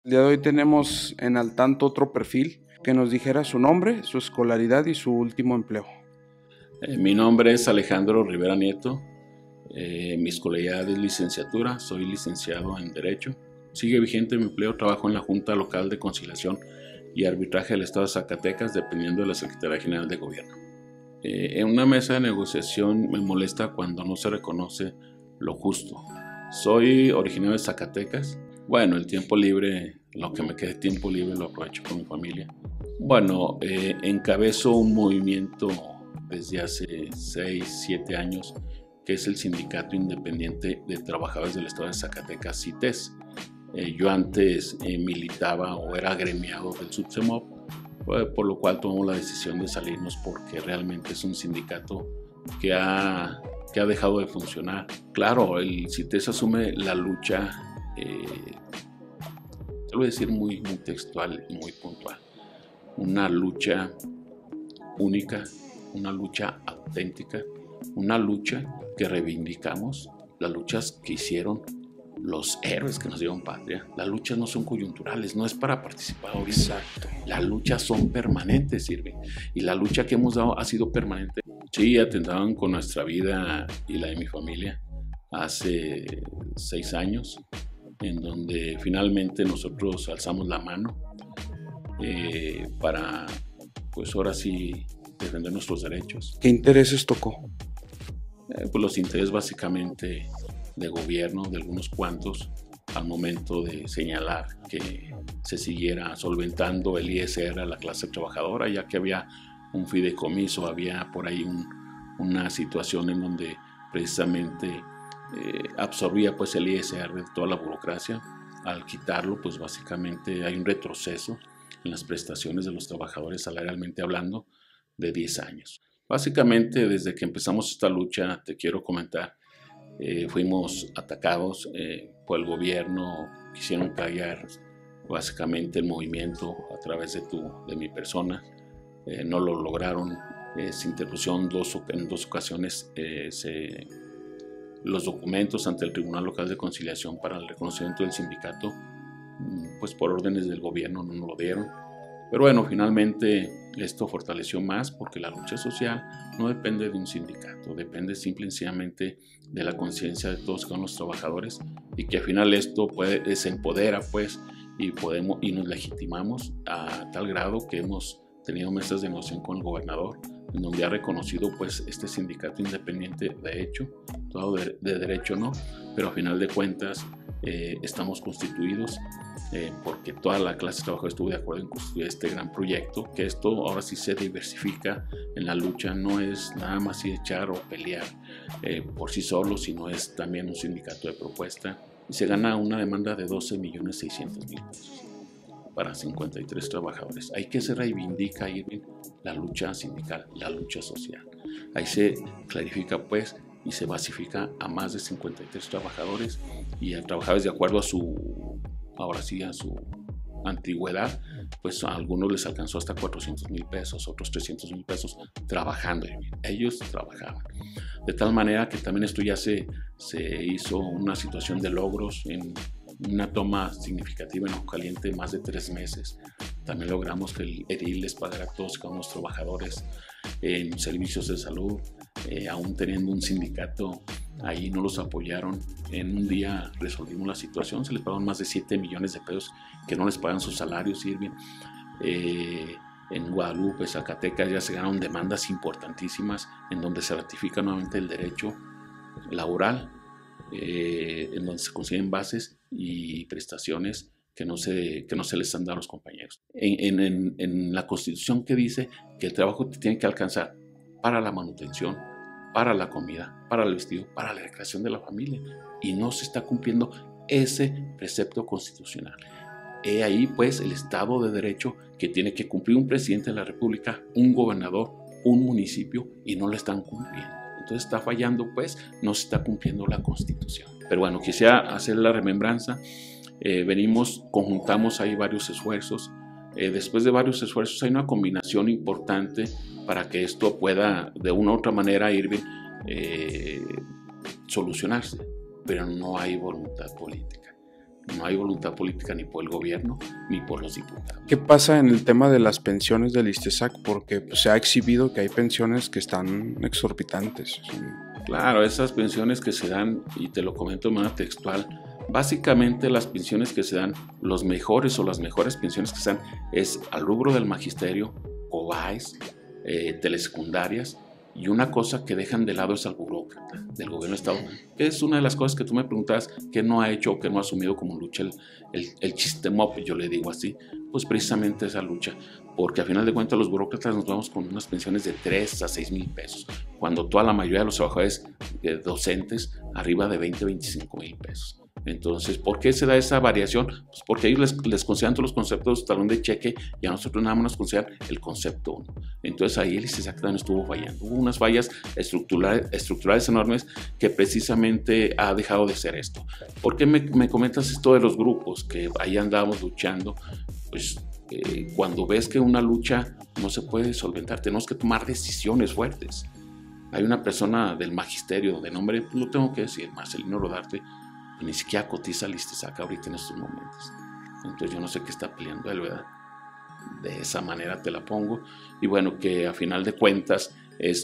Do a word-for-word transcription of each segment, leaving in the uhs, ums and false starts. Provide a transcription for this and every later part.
El día de hoy tenemos en al tanto otro perfil que nos dijera su nombre, su escolaridad y su último empleo. Eh, mi nombre es Alejandro Rivera Nieto. Eh, mi escolaridad es licenciatura, soy licenciado en Derecho. Sigue vigente mi empleo, trabajo en la Junta Local de Conciliación y Arbitraje del Estado de Zacatecas, dependiendo de la Secretaría General de Gobierno. Eh, en una mesa de negociación me molesta cuando no se reconoce lo justo. Soy originario de Zacatecas. Bueno, el tiempo libre, lo que me quede tiempo libre lo aprovecho con mi familia. Bueno, eh, encabezo un movimiento desde hace seis, siete años, que es el Sindicato Independiente de Trabajadores del Estado de Zacatecas, CITES. Eh, yo antes eh, militaba o era agremiado del SUTCEMOP, eh, por lo cual tomamos la decisión de salirnos porque realmente es un sindicato que ha, que ha dejado de funcionar. Claro, el CITES asume la lucha, eh, te lo voy a decir muy, muy textual y muy puntual, una lucha única, una lucha auténtica, una lucha que reivindicamos, las luchas que hicieron los héroes que nos dieron patria. Las luchas no son coyunturales, no es para participar ahorita. Exacto. Las luchas son permanentes, Irving, y la lucha que hemos dado ha sido permanente. Sí, atentaban con nuestra vida y la de mi familia hace seis años, en donde finalmente nosotros alzamos la mano eh, para, pues ahora sí, defender nuestros derechos. ¿Qué intereses tocó? Eh, pues los intereses básicamente de gobierno, de algunos cuantos, al momento de señalar que se siguiera solventando el I S R a la clase trabajadora, ya que había un fideicomiso, había por ahí un, una situación en donde precisamente eh, absorbía pues el I S R de toda la burocracia. Al quitarlo, pues básicamente hay un retroceso en las prestaciones de los trabajadores, salarialmente hablando, de diez años. Básicamente, desde que empezamos esta lucha, te quiero comentar, eh, fuimos atacados eh, por el gobierno, quisieron callar básicamente el movimiento a través de, tu, de mi persona, eh, no lo lograron, eh, se interpusieron dos, en dos ocasiones eh, se, los documentos ante el Tribunal Local de Conciliación para el reconocimiento del sindicato, pues por órdenes del gobierno no nos lo dieron. Pero bueno, finalmente esto fortaleció más porque la lucha social no depende de un sindicato, depende simple y sencillamente de la conciencia de todos los trabajadores, y que al final esto puede, se empodera pues y, podemos, y nos legitimamos a tal grado que hemos tenido mesas de negociación con el gobernador, en donde ha reconocido pues este sindicato independiente de hecho, todo de, de derecho no, pero a final de cuentas eh, estamos constituidos. Eh, porque toda la clase trabajadora estuvo de acuerdo en construir este gran proyecto, que esto ahora sí se diversifica en la lucha, no es nada más echar o pelear eh, por sí solo, sino es también un sindicato de propuesta, y se gana una demanda de doce millones seiscientos mil pesos para cincuenta y tres trabajadores. Ahí que se reivindica, Irving, la lucha sindical, la lucha social. Ahí se clarifica pues y se basifica a más de cincuenta y tres trabajadores, y a trabajadores de acuerdo a su, ahora sí, a su antigüedad, pues a algunos les alcanzó hasta cuatrocientos mil pesos, otros trescientos mil pesos trabajando. Ellos trabajaban. De tal manera que también esto ya se, se hizo una situación de logros en una toma significativa en Ojo Caliente, más de tres meses. También logramos que el edil les pagara a todos cada uno de los trabajadores en servicios de salud, eh, aún teniendo un sindicato ahí no los apoyaron. En un día resolvimos la situación, se les pagaron más de siete millones de pesos que no les pagan sus salarios, Irving. Eh, en Guadalupe, Zacatecas ya se ganaron demandas importantísimas en donde se ratifica nuevamente el derecho laboral, eh, en donde se consiguen bases y prestaciones que no se, que no se les han dado a los compañeros. En, en, en la Constitución que dice que el trabajo te tiene que alcanzar para la manutención, para la comida, para el vestido, para la recreación de la familia, y no se está cumpliendo ese precepto constitucional. He ahí pues el Estado de Derecho que tiene que cumplir un presidente de la República, un gobernador, un municipio, y no lo están cumpliendo. Entonces está fallando pues, no se está cumpliendo la Constitución. Pero bueno, quisiera hacer la remembranza. Eh, venimos, conjuntamos ahí varios esfuerzos. Eh, después de varios esfuerzos hay una combinación importante para que esto pueda de una u otra manera ir eh, solucionarse, pero no hay voluntad política. no hay voluntad política ni por el gobierno ni por los diputados. ¿Qué pasa en el tema de las pensiones del ISTESAC? Porque pues, se ha exhibido que hay pensiones que están exorbitantes. Claro, esas pensiones que se dan, y te lo comento de manera textual, básicamente las pensiones que se dan, los mejores o las mejores pensiones que se dan es al rubro del magisterio, COBAES, eh, telesecundarias, y una cosa que dejan de lado es al burócrata del gobierno de Estado, que es una de las cosas que tú me preguntabas que no ha hecho o que no ha asumido como lucha el, el, el Chiste-Mop, yo le digo así, pues precisamente esa lucha, porque a final de cuentas los burócratas nos vamos con unas pensiones de tres a seis mil pesos, cuando toda la mayoría de los trabajadores eh, docentes arriba de veinte, veinticinco mil pesos. Entonces, ¿por qué se da esa variación? Pues porque ellos les, les consideran todos los conceptos talón de cheque y a nosotros nada más nos consideran el concepto uno. Entonces ahí el ISTESAC también estuvo fallando. Hubo unas fallas estructurales, estructurales enormes que precisamente ha dejado de ser esto. ¿Por qué me, me comentas esto de los grupos? Que ahí andamos luchando. Pues eh, cuando ves que una lucha no se puede solventar, tenemos que tomar decisiones fuertes. Hay una persona del magisterio de nombre, lo tengo que decir, Marcelino Rodarte, ni siquiera cotiza el ISTESAC ahorita en estos momentos. Entonces yo no sé qué está peleando él, ¿verdad? De esa manera te la pongo. Y bueno, que a final de cuentas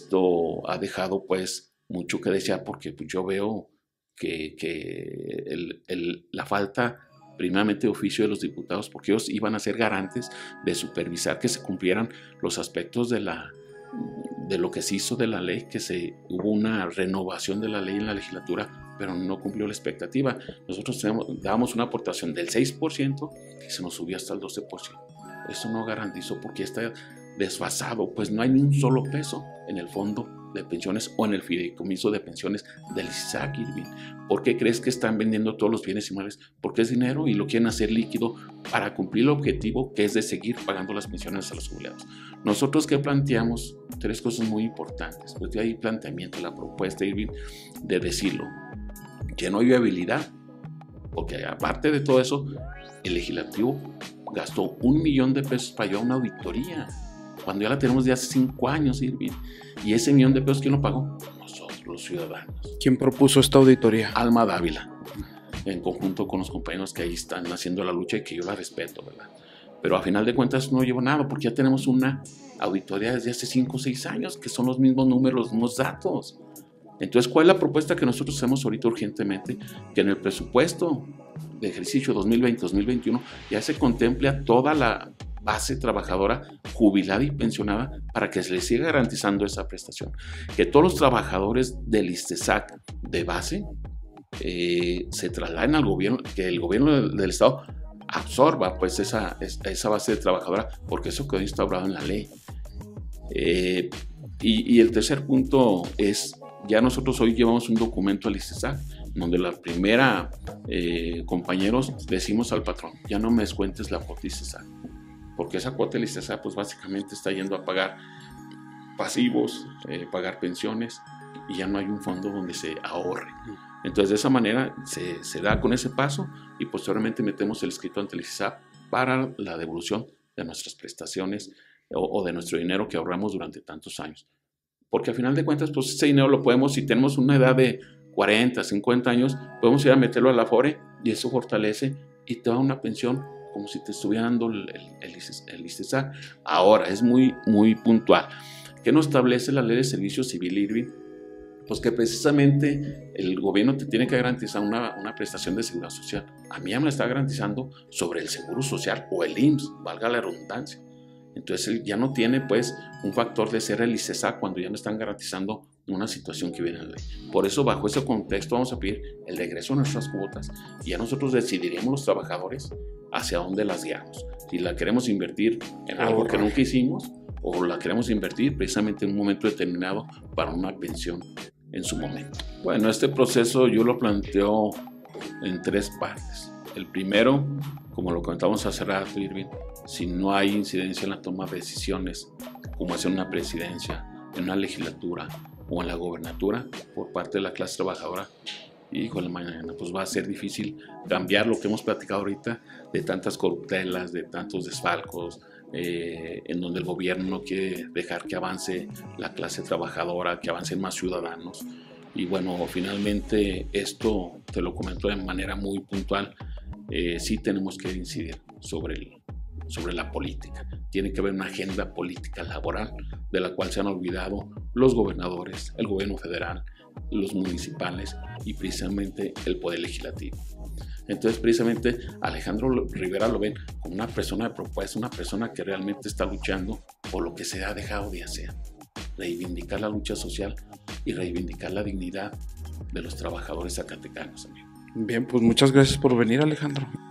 esto ha dejado pues mucho que desear, porque pues, yo veo que, que el, el, la falta primeramente de oficio de los diputados, porque ellos iban a ser garantes de supervisar que se cumplieran los aspectos de la de lo que se hizo de la ley, que se hubo una renovación de la ley en la legislatura, pero no cumplió la expectativa. Nosotros tenemos, dábamos una aportación del seis por ciento y se nos subió hasta el doce por ciento. Eso no garantizó porque está desfasado, pues no hay ni un solo peso en el fondo de pensiones o en el fideicomiso de pensiones del ISTESAC, Irving. ¿Por qué crees que están vendiendo todos los bienes inmuebles? Porque es dinero y lo quieren hacer líquido para cumplir el objetivo, que es de seguir pagando las pensiones a los jubilados. Nosotros que planteamos tres cosas muy importantes. Pues de ahí planteamiento, la propuesta, Irving, de decirlo, que no hay viabilidad, porque aparte de todo eso, el legislativo gastó un millón de pesos para llevar una auditoría, cuando ya la tenemos de hace cinco años, Irving. Y ese millón de pesos, ¿quién lo pagó? Nosotros, los ciudadanos. ¿Quién propuso esta auditoría? Alma Dávila, en conjunto con los compañeros que ahí están haciendo la lucha y que yo la respeto, ¿verdad? Pero a final de cuentas no llevo nada, porque ya tenemos una auditoría desde hace cinco o seis años, que son los mismos números, los mismos datos. Entonces, ¿cuál es la propuesta que nosotros hacemos ahorita urgentemente? Que en el presupuesto de ejercicio dos mil veinte dos mil veintiuno ya se contemple a toda la base trabajadora jubilada y pensionada para que se les siga garantizando esa prestación. Que todos los trabajadores del ISTESAC de base eh, se trasladen al gobierno, que el gobierno del, del Estado absorba pues esa, esa base de trabajadora, porque eso quedó instaurado en la ley. Eh, y, y el tercer punto es, ya nosotros hoy llevamos un documento al ISTESAC, donde la primera, eh, compañeros, decimos al patrón, ya no me descuentes la cuota ISTESAC, porque esa cuota del ISTESAC pues básicamente está yendo a pagar pasivos, eh, pagar pensiones, y ya no hay un fondo donde se ahorre. Entonces de esa manera se, se da con ese paso y posteriormente metemos el escrito ante el ISTESAC para la devolución de nuestras prestaciones o, o de nuestro dinero que ahorramos durante tantos años. Porque al final de cuentas, pues ese dinero lo podemos, si tenemos una edad de cuarenta, cincuenta años, podemos ir a meterlo a la Afore y eso fortalece y te da una pensión como si te estuviera dando el, el, el ISTESAC. Ahora, es muy, muy puntual. ¿Qué nos establece la ley de servicio civil, Irving? Pues que precisamente el gobierno te tiene que garantizar una, una prestación de seguridad social. A mí ya me la está garantizando sobre el seguro social o el I M S S, valga la redundancia. Entonces él ya no tiene pues un factor de ser el ISTESAC cuando ya me están garantizando una situación que viene en la ley. Por eso bajo ese contexto vamos a pedir el regreso de nuestras cuotas y ya nosotros decidiremos los trabajadores hacia dónde las guiamos. Si la queremos invertir en algo que nunca hicimos o la queremos invertir precisamente en un momento determinado para una pensión en su momento. Bueno, este proceso yo lo planteo en tres partes. El primero, como lo comentamos hace rato, Irving, si no hay incidencia en la toma de decisiones, como es en una presidencia, en una legislatura o en la gobernatura por parte de la clase trabajadora, híjole, mañana pues va a ser difícil cambiar lo que hemos platicado ahorita de tantas corruptelas, de tantos desfalcos, eh, en donde el gobierno no quiere dejar que avance la clase trabajadora, que avancen más ciudadanos. Y bueno, finalmente esto te lo comento de manera muy puntual. eh, sí tenemos que incidir sobre, el, sobre la política. Tiene que haber una agenda política laboral de la cual se han olvidado los gobernadores, el gobierno federal, los municipales y precisamente el poder legislativo. Entonces, precisamente, Alejandro Rivera lo ven como una persona de propuesta, una persona que realmente está luchando por lo que se ha dejado de hacer. Reivindicar la lucha social y reivindicar la dignidad de los trabajadores zacatecanos, amigo. Bien, pues muchas gracias por venir, Alejandro.